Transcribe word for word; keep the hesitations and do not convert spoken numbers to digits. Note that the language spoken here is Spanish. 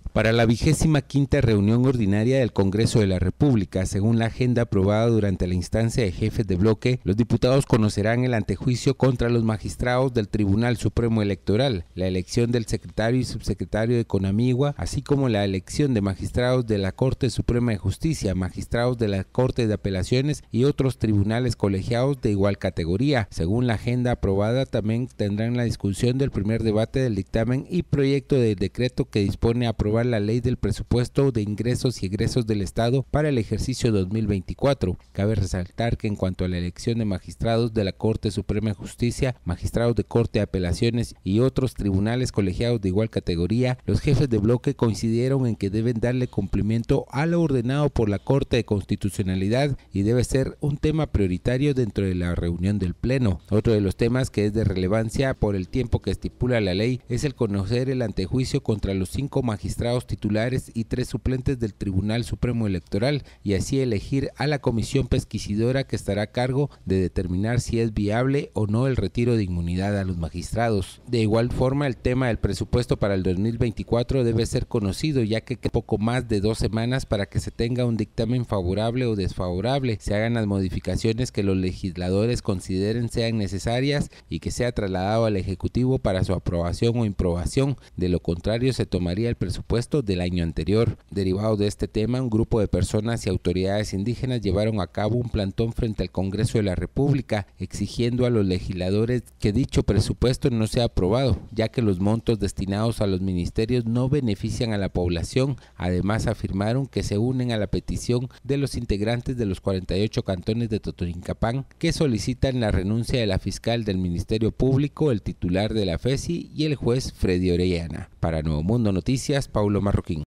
Para la vigésima quinta reunión ordinaria del Congreso de la República, según la agenda aprobada durante la instancia de jefes de bloque, los diputados conocerán el antejuicio contra los magistrados del Tribunal Supremo Electoral, la elección del secretario y subsecretario de Conamigua, así como la elección de magistrados de la Corte Suprema de Justicia, magistrados de la Corte de Apelaciones y otros tribunales colegiados de igual categoría. Según la agenda aprobada, también tendrán la discusión del primer debate del dictamen y proyecto de decreto que dispone a aprobar la ley del presupuesto de ingresos y egresos del Estado para el ejercicio dos mil veinticuatro. Cabe resaltar que en cuanto a la elección de magistrados de la Corte Suprema de Justicia, magistrados de Corte de Apelaciones y otros tribunales colegiados de igual categoría, los jefes de bloque coincidieron en que deben darle cumplimiento a lo ordenado por la Corte de Constitucionalidad y debe ser un tema prioritario dentro de la reunión del Pleno. Otro de los temas que es de relevancia por el tiempo que estipula la ley es el conocer el antejuicio contra los cinco magistrados titulares y tres suplentes del Tribunal Supremo Electoral y así elegir a la comisión pesquisidora que estará a cargo de determinar si es viable o no el retiro de inmunidad a los magistrados. De igual forma, el tema del presupuesto para el dos mil veinticuatro debe ser conocido, ya que queda poco más de dos semanas para que se tenga un dictamen favorable o desfavorable, se hagan las modificaciones que los legisladores consideren sean necesarias y que sea trasladado al Ejecutivo para su aprobación o improbación. De lo contrario, se tomaría el presupuesto del año anterior. Derivado de este tema, un grupo de personas y autoridades indígenas llevaron a cabo un plantón frente al Congreso de la República, exigiendo a los legisladores que dicho presupuesto no sea aprobado, ya que los montos destinados a los ministerios no benefician a la población. Además, afirmaron que se unen a la petición de los integrantes de los cuarenta y ocho cantones de Totonicapán, que solicitan la renuncia de la fiscal del Ministerio Público, el titular de la FESI y el juez Freddy Orellana. Para Nuevo Mundo Noticias, Paulo Marroquín.